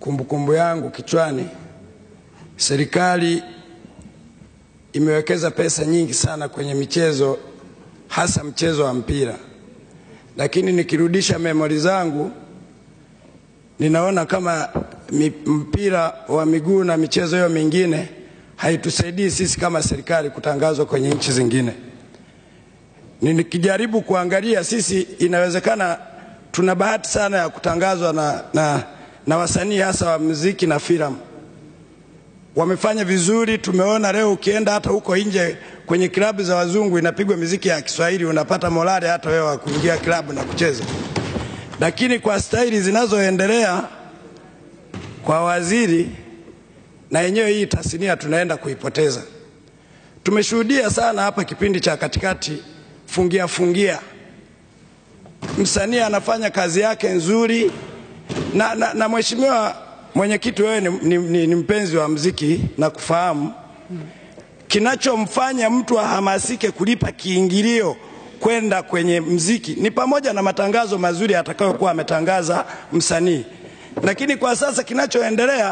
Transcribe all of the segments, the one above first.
kumbukumbu yangu kichwani, serikali imewekeza pesa nyingi sana kwenye michezo, hasa mchezo wa mpira. Lakini nikirudisha memory zangu, ninaona kama mpira wa miguu na michezo hiyo mingine haitusaidii sisi kama serikali kutangazwa kwenye nchi zingine. Nikijaribu kuangalia, sisi inawezekana tuna bahati sana ya kutangazwa na wasanii hasa wa muziki na filamu. Wamefanya vizuri, tumeona leo ukienda hata huko nje kwenye klabu za wazungu inapigwa muziki ya Kiswahili, unapata morale hata wewe kuingia klabu na kucheza. Lakini kwa staili zinazoendelea kwa waziri, na yenyewe hii tasnia tunaenda kuipoteza. Tumeshuhudia sana hapa kipindi cha katikati fungia. Msanii anafanya kazi yake nzuri na mheshimiwa mwenyekiti, wewe ni mpenzi wa muziki na kufahamu kinachomfanya mtu ahamasike kulipa kiingilio kwenda kwenye muziki ni pamoja na matangazo mazuri atakayokuwa ametangaza msanii. Lakini kwa sasa kinachoendelea,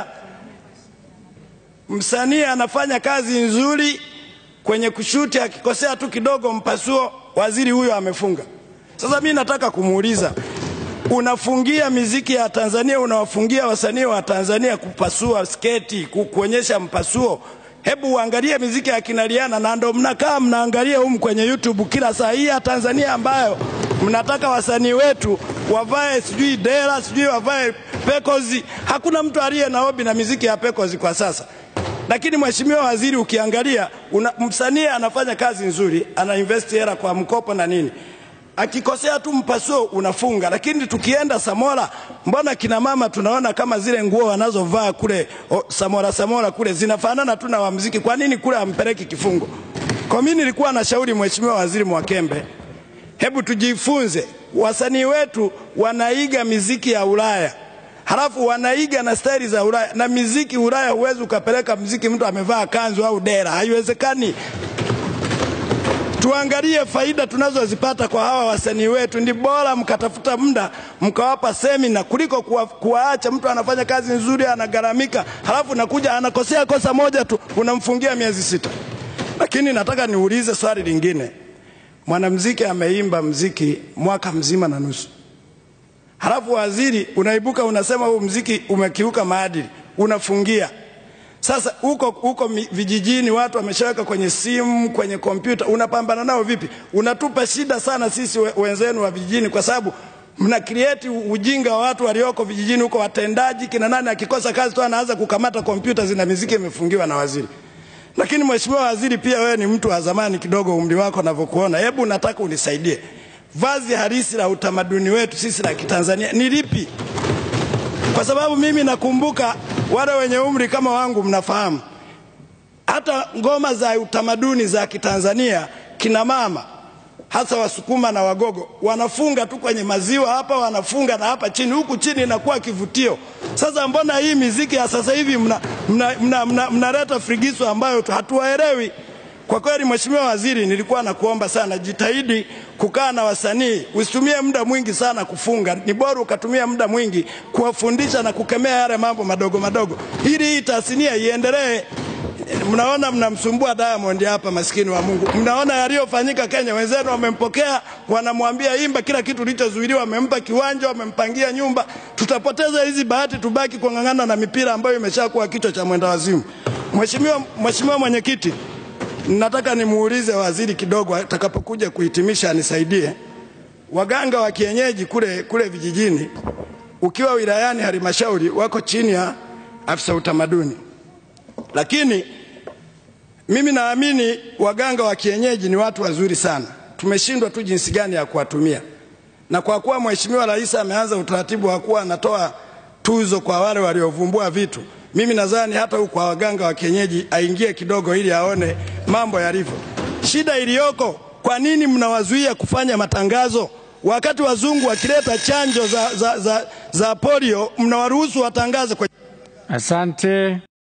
msanii anafanya kazi nzuri kwenye kushuti, akikosea tu kidogo mpasuo, waziri huyo amefunga. Sasa mimi nataka kumuuliza, unafungia muziki ya Tanzania, unawafungia wasanii wa Tanzania kupasua sketi, kuonyesha mpasuo? Hebu uangalie muziki ya Kinaliana, na ndo mnakaa mnaangalia kwenye YouTube kila saa hii ya Tanzania, ambayo mnataka wasanii wetu wavae sijui dera, sijui wavae pekozi. Hakuna mtu aliye na hobi na muziki ya pekozi kwa sasa. Lakini mheshimiwa waziri, ukiangalia msanii anafanya kazi nzuri, ana invest hela kwa mkopo na nini, akikosea tu mpasuo unafunga. Lakini tukienda Samora, mbona kina mama tunaona kama zile nguo wanazovaa kule Samora kule zinafanana tu na wa muziki? Kwa nini kule ampeleki kifungo? Kwa mimi nilikuwa na shauri mheshimiwa waziri Mwakembe, hebu tujifunze. Wasanii wetu wanaiga muziki ya Ulaya, halafu wanaiga na staili za Ulaya, na muziki Ulaya huwezi ukapeleka muziki mtu amevaa kanzu au dera, haiwezekani. Tuangalie faida tunazozipata kwa hawa wasanii wetu. Ndi bora mkatafuta muda mkawapa semina kuliko kuwaacha mtu anafanya kazi nzuri, anagaramika, halafu nakuja anakosea kosa moja tu unamfungia miezi 6. Lakini nataka niulize swali lingine. Mwanamuziki ameimba muziki mwaka mzima na nusu, halafu waziri unaibuka unasema huu muziki umekiuka maadili, unafungia. Sasa huko vijijini watu wameshaweka kwenye simu, kwenye kompyuta, unapambana nao vipi? Unatupa shida sana sisi wenzenu wa vijijini, kwa sababu mna create ujinga wa watu walioko vijijini huko, watendaji kina nani akikosa kazi tu anaanza kukamata kompyuta zina muziki imefungiwa na waziri. Lakini mheshimiwa waziri, pia wewe ni mtu wa zamani kidogo, umri wako ninavyokuona, hebu nataka unisaidie. Vazi halisi la utamaduni wetu sisi la Kitanzania ni lipi? Kwa sababu mimi nakumbuka, wale wenye umri kama wangu mnafahamu, hata ngoma za utamaduni za Kitanzania kina mama hasa Wasukuma na Wagogo wanafunga tu kwenye maziwa hapa, wanafunga na hapa chini, huku chini inakuwa kivutio. Sasa mbona hii muziki ya sasa hivi mnaleta frigiso ambayo hatuwaelewi? Kwa kweli mheshimiwa waziri, nilikuwa nakuomba sana, jitahidi kukaa na wasanii, usitumie muda mwingi sana kufunga. Ni bora ukatumia muda mwingi kuwafundisha na kukemea yale mambo madogo madogo, ili hii tasnia iendelee. Mnaona mnamsumbua Diamond hapa, maskini wa Mungu. Mnaona yaliyofanyika Kenya, wenzenu wamempokea, wanamwambia imba, kila kitu kilichozuiliwa, wamempa kiwanja, wamempangia nyumba. Tutapoteza hizi bahati, tubaki kung'ang'ana na mipira ambayo imeshakuwa kichwa cha mwenda wazimu. Mheshimiwa mwenyekiti, nataka nimuulize waziri kidogo atakapokuja kuhitimisha, anisaidie. Waganga wa kienyeji kule vijijini, ukiwa wilayani halmashauri, wako chini ya afisa utamaduni. Lakini mimi naamini waganga wa kienyeji ni watu wazuri sana. Tumeshindwa tu jinsi gani ya kuwatumia. Na kwa kuwa mheshimiwa rais ameanza utaratibu wa kuwa anatoa tuzo kwa wale waliovumbua vitu, mimi nadhani hata huko kwa waganga wa kienyeji aingie kidogo ili aone mambo yalivyo. Shida iliyoko, kwa nini mnawazuia kufanya matangazo? Wakati wazungu wakileta chanjo za polio, mnawaruhusu watangaze kwa... Asante.